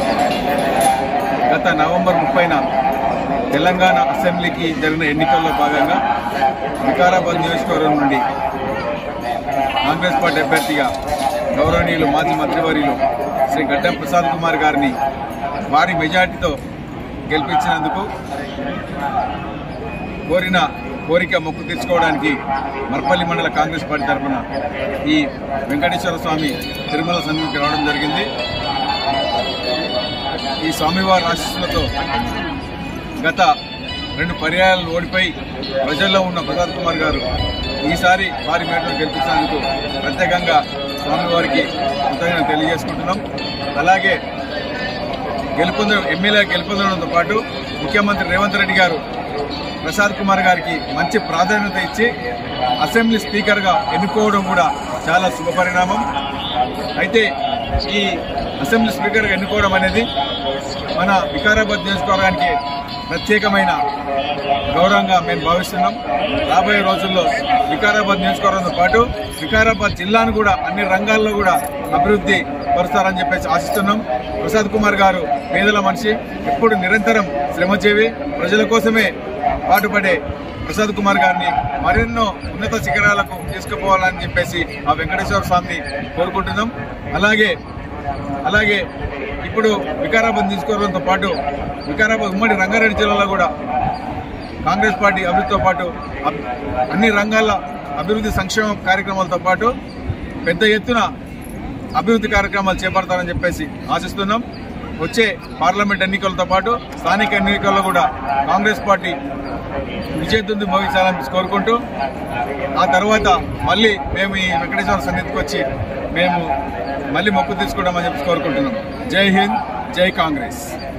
గత నవంబర్ 30న తెలంగాణ అసెంబ్లీకి జరిగిన ఎన్నికల్లో భాగంగా వికారాబాద్ నియోజకవర్గం నుండి కాంగ్రెస్ పార్టీ అభ్యర్థిగా గౌరవనీయులు మాజీ మంత్రివర్యులు శ్రీ గడ్డం ప్రసాద్ కుమార్ గారిని భారీ మెజార్టీతో గెలిపించినందుకు కోరిక మొక్కు తీర్చుకోవడానికి మర్పల్లి మండల కాంగ్రెస్ పార్టీ తరఫున ఈ వెంకటేశ్వర స్వామి తిరుమల సన్నిధికి రావడం జరిగింది. ఈ స్వామివారి ఆశీస్సులతో గత 2 పర్యాయాలు ఓడిపోయి ప్రజల్లో ఉన్న ప్రసాద్ కుమార్ గారు ఈసారి భారీ మేటను గెలిపించినందుకు ప్రత్యేకంగా స్వామివారికి కృతజ్ఞతలు తెలియజేసుకుంటున్నాం. అలాగే ఎమ్మెల్యే గెలుపొందడంతో పాటు ముఖ్యమంత్రి రేవంత్ రెడ్డి గారు ప్రసాద్ కుమార్ గారికి మంచి ప్రాధాన్యత ఇచ్చి అసెంబ్లీ స్పీకర్గా ఎన్నుకోవడం కూడా చాలా శుభపరిణామం. అయితే ఈ అసెంబ్లీ స్పీకర్గా ఎన్నుకోవడం అనేది మన వికారాబాద్ నియోజకవర్గానికి ప్రత్యేకమైన గౌరవంగా మేము భావిస్తున్నాం. రాబోయే రోజుల్లో వికారాబాద్ నియోజకవర్గంతో పాటు వికారాబాద్ జిల్లాను కూడా అన్ని రంగాల్లో కూడా అభివృద్ధి పరుస్తారని చెప్పేసి ఆశిస్తున్నాం. ప్రసాద్ కుమార్ గారు పేదల మనిషి, ఎప్పుడు నిరంతరం శ్రమజీవి, ప్రజల కోసమే పాటుపడే ప్రసాద్ కుమార్ గారిని మరెన్నో ఉన్నత శిఖరాలకు తీసుకుపోవాలని చెప్పేసి ఆ వెంకటేశ్వర స్వామిని కోరుకుంటున్నాం. అలాగే ఇప్పుడు వికారాబాద్ నియోజకవర్గంతో పాటు వికారాబాద్ ఉమ్మడి రంగారెడ్డి జిల్లాలో కూడా కాంగ్రెస్ పార్టీ అభివృద్ధితో పాటు అన్ని రంగాల అభివృద్ధి సంక్షేమ కార్యక్రమాలతో పాటు పెద్ద ఎత్తున అభివృద్ధి కార్యక్రమాలు చేపడతారని చెప్పేసి ఆశిస్తున్నాం. వచ్చే పార్లమెంట్ ఎన్నికలతో పాటు స్థానిక ఎన్నికల్లో కూడా కాంగ్రెస్ పార్టీ విజయదుందు మోగించాలని కోరుకుంటూ ఆ తర్వాత మళ్ళీ మేము ఈ వెంకటేశ్వర సన్నిధికి వచ్చి మేము మళ్ళీ మొక్కు తీసుకుంటామని చెప్పి కోరుకుంటున్నాం. జై హింద్, జై కాంగ్రెస్.